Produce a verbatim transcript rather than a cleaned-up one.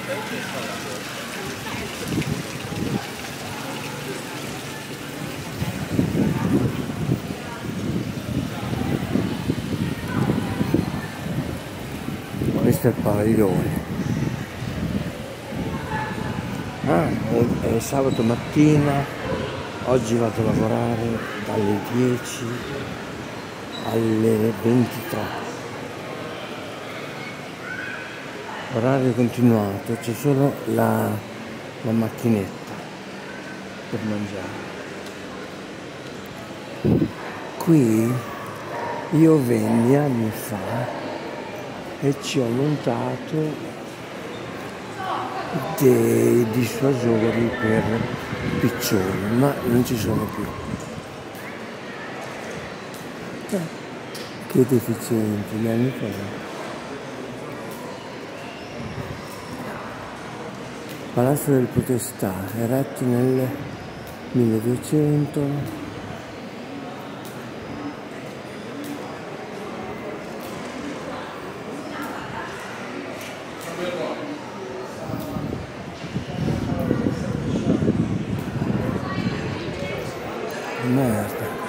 Questo è il padiglione. Ah, è, è sabato mattina, oggi vado a lavorare dalle dieci alle ventitré. Orario continuato, c'è solo la, la macchinetta per mangiare. Qui io venni anni fa e ci ho montato dei dissuasori per piccioni, ma non ci sono più. Eh, che deficienti gli anni fa. Palazzo del Potestà, eretto nel milleduecento. Merda.